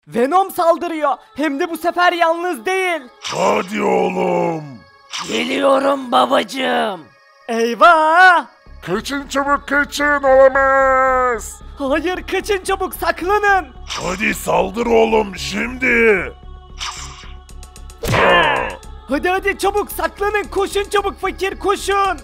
Venom saldırıyor. Hem de bu sefer yalnız değil. Hadi oğlum. Geliyorum babacığım. Eyvah! Kaçın çabuk kaçın, olamaz. Hayır, kaçın çabuk, saklanın. Hadi saldır oğlum şimdi. Hadi hadi çabuk saklanın, koşun çabuk fakir, koşun.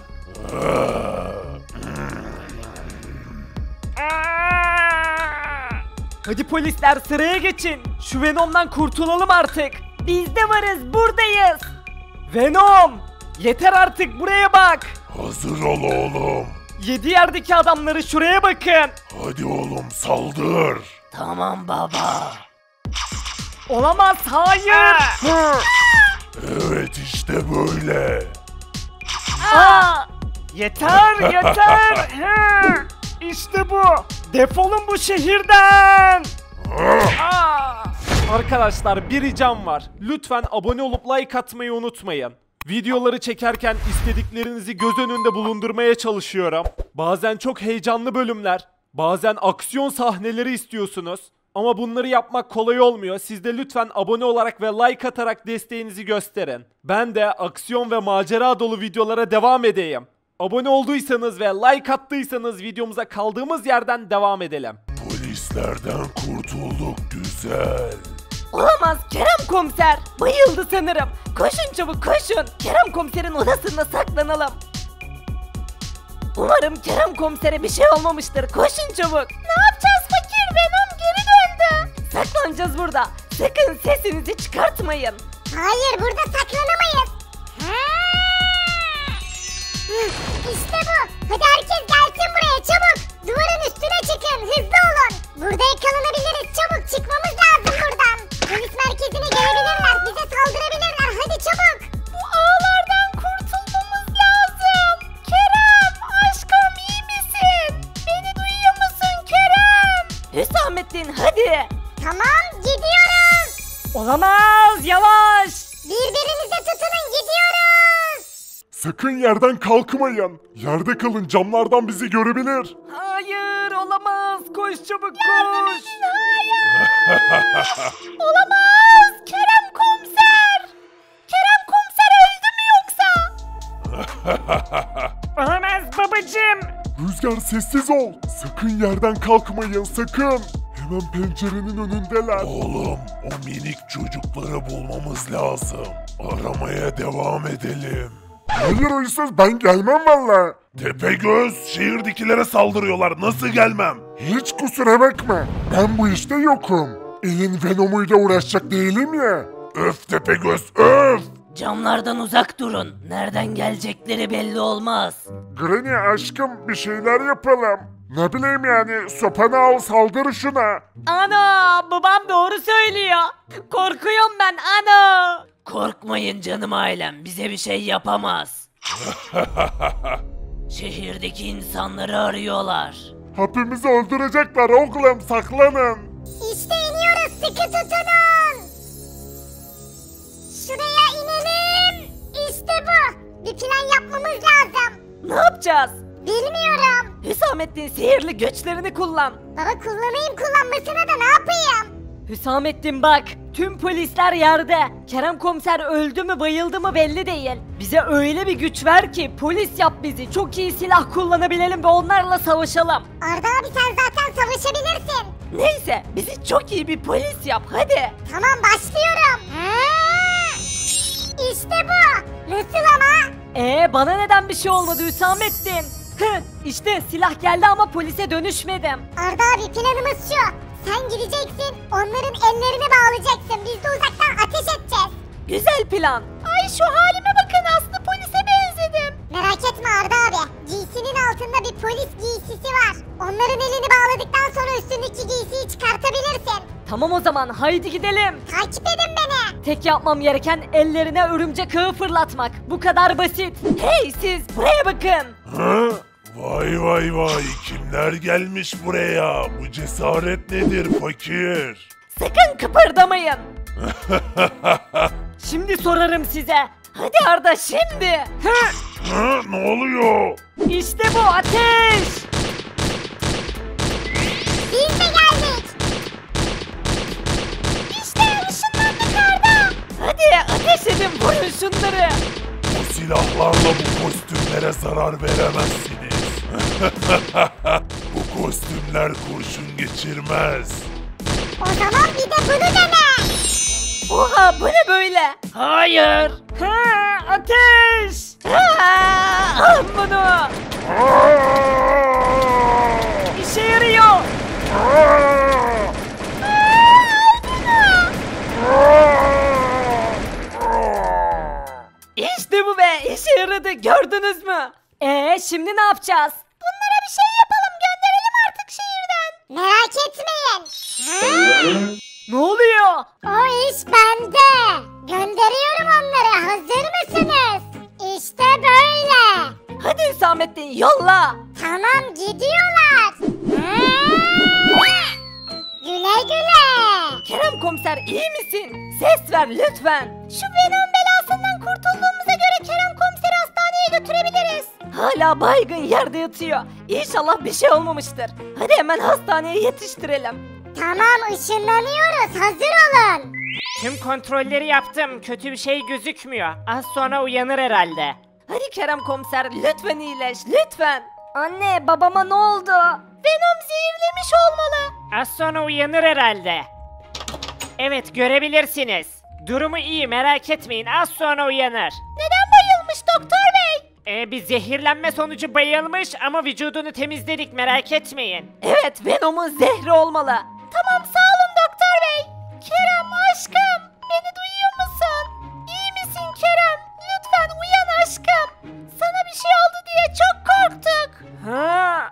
Hadi polisler, sıraya geçin. Şu Venom'dan kurtulalım artık. Biz de varız, buradayız. Venom! Yeter artık, buraya bak. Hazır ol oğlum. 7 yerdeki adamları şuraya bakın. Hadi oğlum saldır. Tamam baba. Olamaz, hayır. Evet işte böyle. Aa! Yeter yeter. Hı! İşte bu. Defolun bu şehirden. Aa! Arkadaşlar bir ricam var. Lütfen abone olup like atmayı unutmayın. Videoları çekerken istediklerinizi göz önünde bulundurmaya çalışıyorum. Bazen çok heyecanlı bölümler, bazen aksiyon sahneleri istiyorsunuz. Ama bunları yapmak kolay olmuyor. Siz de lütfen abone olarak ve like atarak desteğinizi gösterin. Ben de aksiyon ve macera dolu videolara devam edeyim. Abone olduysanız ve like attıysanız videomuza kaldığımız yerden devam edelim. Polislerden kurtulduk, güzel. Olamaz, Kerem komiser. Bayıldı sanırım. Koşun çabuk koşun. Kerem komiserin odasında saklanalım. Umarım Kerem komisere bir şey olmamıştır. Koşun çabuk. Ne yapacağız fakir? Venom geri döndü. Saklanacağız burada. Sakın sesinizi çıkartmayın. Hayır, burada saklanamayız. İşte bu. Hadi herkes gelsin buraya çabuk. Duvarın üstüne çıkın, hızlı olun. Burada yakalanabiliriz, çabuk çıkmamız lazım buradan. Polis merkezine gelebilirler, bize saldırabilirler, hadi çabuk. Bu ağlardan kurtulmamız lazım. Kerem, aşkım iyi misin? Beni duyuyor musun Kerem? Hüsamettin hadi. Tamam, gidiyoruz. Olamaz, yavaş. Birbirinize tutunun, gidiyoruz. Sakın yerden kalkmayın. Yerde kalın, camlardan bizi görebilir. Hayır, olamaz. Koş çabuk koş. Olamaz, Kerem komiser. Kerem komiser öldü mü yoksa? Olamaz babacığım. Rüzgar sessiz ol. Sakın yerden kalkmayın, sakın. Hemen pencerenin önündeler. Oğlum, o minik çocukları bulmamız lazım. Aramaya devam edelim. Hayır hırsız, ben gelmem valla. Tepegöz, şehirdekilere saldırıyorlar. Nasıl gelmem? Hiç kusura bakma. Ben bu işte yokum. Elin Venom'uyla uğraşacak değilim ya. Öf Tepegöz, öf! Camlardan uzak durun. Nereden gelecekleri belli olmaz. Granny aşkım, bir şeyler yapalım. Ne bileyim yani, sopanı al, saldır şuna. Ana, babam doğru söylüyor. Korkuyorum ben ana. Korkmayın canım ailem. Bize bir şey yapamaz. Şehirdeki insanları arıyorlar. Hepimizi öldürecekler oğlum, saklanın. İşte iniyoruz, sıkı tutunun. Şuraya inelim. İşte bu. Bir plan yapmamız lazım. Ne yapacağız? Bilmiyorum. Hüsamettin sihirli güçlerini kullan. Baba kullanayım, kullanmasına da ne yapayım? Hüsamettin bak, tüm polisler yerde. Kerem komiser öldü mü bayıldı mı belli değil. Bize öyle bir güç ver ki polis yap bizi. Çok iyi silah kullanabilelim ve onlarla savaşalım. Arda abi sen zaten savaşabilirsin. Neyse, bizi çok iyi bir polis yap hadi. Tamam, başlıyorum. İşte bu. Nasıl ama? Bana neden bir şey olmadı Hüsamettin? İşte silah geldi ama polise dönüşmedim. Arda abi planımız şu. Sen gideceksin, onların ellerini bağlayacaksın. Biz de uzaktan ateş edeceğiz. Güzel plan. Ay şu halime bakın, Aslı polise benzedim. Merak etme Arda abi. Giysinin altında bir polis giysisi var. Onların elini bağladıktan sonra üstündeki giysiyi çıkartabilirsin. Tamam o zaman haydi gidelim. Takip edin beni. Tek yapmam gereken ellerine örümcek ağı fırlatmak. Bu kadar basit. Hey siz buraya bakın. Ha? Vay vay vay, kimler gelmiş buraya? Bu cesaret nedir fakir? Sakın kıpırdamayın. Şimdi sorarım size. Hadi Arda şimdi. Ha, ne oluyor? İşte bu ateş. Biz de geldik. Vurun şunları. Bu silahlarla bu kostümlere zarar veremezsiniz. Bu kostümler kurşun geçirmez. O zaman bir de bunu dene. Oha bu ne böyle? Hayır. Ha, ateş. Al bunu. İşe yarıyor. İşte bu be, işe yaradı, gördünüz mü? Şimdi ne yapacağız? Bunlara bir şey yapalım, gönderelim artık şehirden. Merak etmeyin. Ne oluyor? O iş bende. Gönderiyorum onları, hazır mısınız? İşte böyle. Hadi Hüsamettin, yolla. Tamam, gidiyorlar. Güle güle. Kerem komiser iyi misin? Ses ver lütfen. Şu Venom belasından kurtulduğumuza göre Kerem komiseri hastaneye götürebiliriz. Hala baygın yerde yatıyor. İnşallah bir şey olmamıştır. Hadi hemen hastaneye yetiştirelim. Tamam, ışınlanıyoruz, hazır olun. Tüm kontrolleri yaptım. Kötü bir şey gözükmüyor. Az sonra uyanır herhalde. Hadi Kerem komiser lütfen iyileş lütfen. Anne babama ne oldu? Venom zehirlemiş olmalı. Az sonra uyanır herhalde. Evet, görebilirsiniz. Durumu iyi, merak etmeyin. Az sonra uyanır. Neden bayılmış doktor bey? Bir zehirlenme sonucu bayılmış ama vücudunu temizledik, merak etmeyin. Evet Venom'un zehri olmalı. Tamam sağ olun doktor bey. Kerem aşkım beni duyuyor musun? İyi misin Kerem? Lütfen uyan aşkım. Sana bir şey oldu diye çok korktuk. Ha?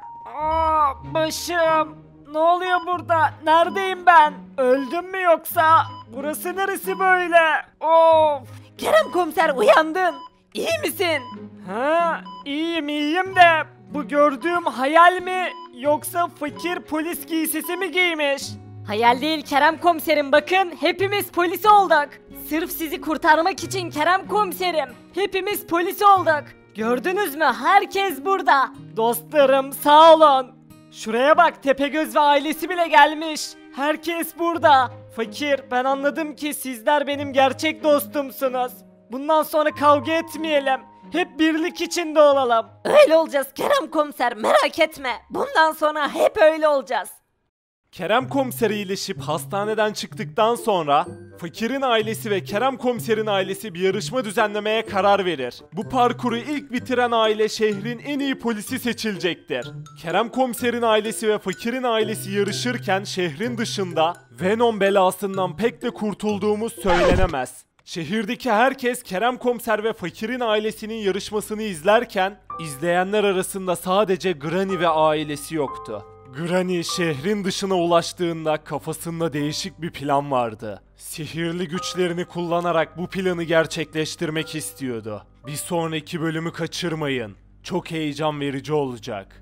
Başım. Ne oluyor burada? Neredeyim ben? Öldüm mü yoksa? Burası neresi böyle? Of. Kerem komiser uyandın. İyi misin? Ha, iyiyim de bu gördüğüm hayal mi yoksa fakir polis giysisi mi giymiş? Hayal değil Kerem komiserim, bakın hepimiz polis olduk. Sırf sizi kurtarmak için Kerem komiserim. Hepimiz polis olduk. Gördünüz mü? Herkes burada. Dostlarım sağ olun. Şuraya bak, Tepegöz ve ailesi bile gelmiş. Herkes burada. Fakir, ben anladım ki sizler benim gerçek dostumsunuz. Bundan sonra kavga etmeyelim. Hep birlik içinde olalım. Öyle olacağız Kerem komiser, merak etme. Bundan sonra hep öyle olacağız. Kerem komiser iyileşip hastaneden çıktıktan sonra Fakir'in ailesi ve Kerem komiserin ailesi bir yarışma düzenlemeye karar verir. Bu parkuru ilk bitiren aile şehrin en iyi polisi seçilecektir. Kerem komiserin ailesi ve Fakir'in ailesi yarışırken şehrin dışında Venom belasından pek de kurtulduğumuz söylenemez. Şehirdeki herkes Kerem komiser ve Fakir'in ailesinin yarışmasını izlerken izleyenler arasında sadece Granny ve ailesi yoktu. Granny şehrin dışına ulaştığında kafasında değişik bir plan vardı. Sihirli güçlerini kullanarak bu planı gerçekleştirmek istiyordu. Bir sonraki bölümü kaçırmayın. Çok heyecan verici olacak.